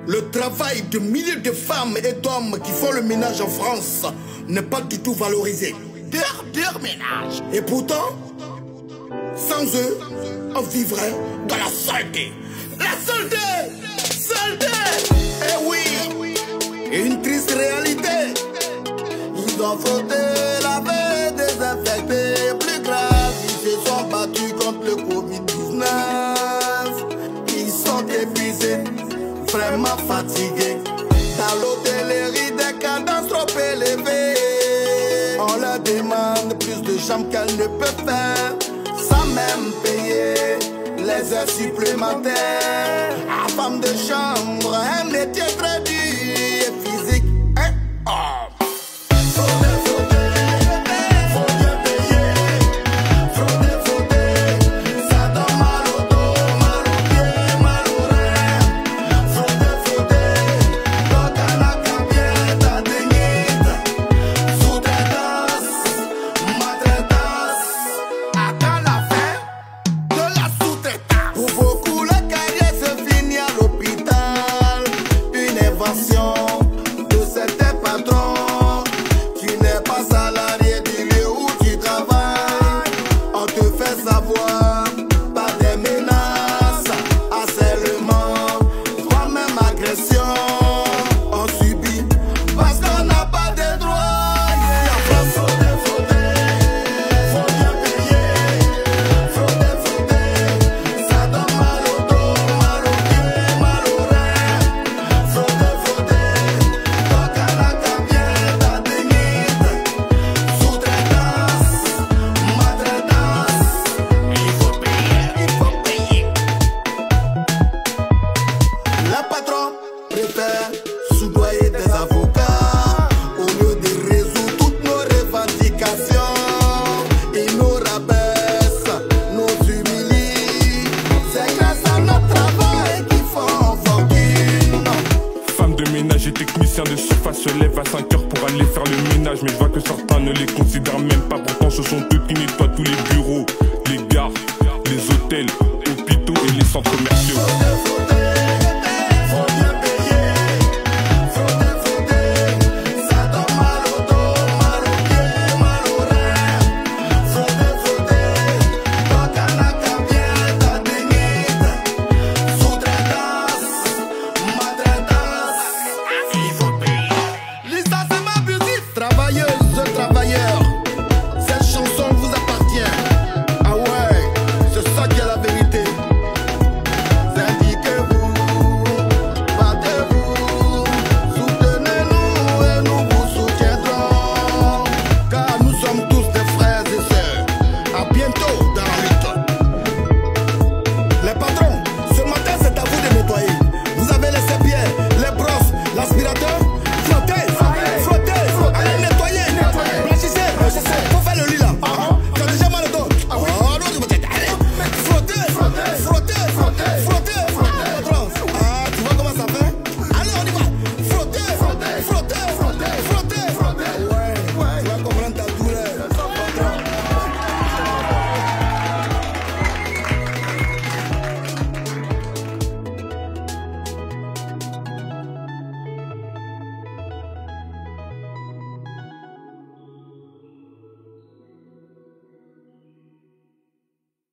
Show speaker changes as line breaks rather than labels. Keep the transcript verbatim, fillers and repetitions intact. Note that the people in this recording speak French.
Le travail de milliers de femmes et d'hommes qui font le ménage en France n'est pas du tout valorisé. Leur, leur ménage. Et pourtant, sans eux, on vivrait dans la saleté. La saleté! Saleté! Eh oui! Une triste réalité. Ils ont fauté, lavé, désinfecté. Plus grave, ils se sont battus contre le Covid dix-neuf. Ils sont épuisés, vraiment fatigués. Dans l'hôtellerie, des cadences trop élevées. On leur demande plus de chambres qu'elles ne peuvent faire, sans même payer les heures supplémentaires. À femme de chambre, un métier très dur et physique. Hein? Oh. De certains patrons, tu n'es pas salarié du lieu où tu travailles. On te fait savoir par des menaces, harcèlement, voire même agression. On subit parce qu'on n'a pas de droits. Yeah. Frauder, frauder, faut bien payer. Frauder, frauder, ça donne mal au dos, mal au pied, mal au rein. Frauder, préfère soudoyer des avocats au lieu de résoudre toutes nos revendications. Ils nous rabaissent, nous humilient. C'est grâce à notre travail qu'ils font fortune.
Femmes de ménage et techniciens de surface se lèvent à cinq heures pour aller faire le ménage. Mais je vois que certains ne les considèrent même pas. Pourtant ce sont eux qui nettoient tous les bureaux, les gares, les hôtels, hôpitaux et les centres commerciaux.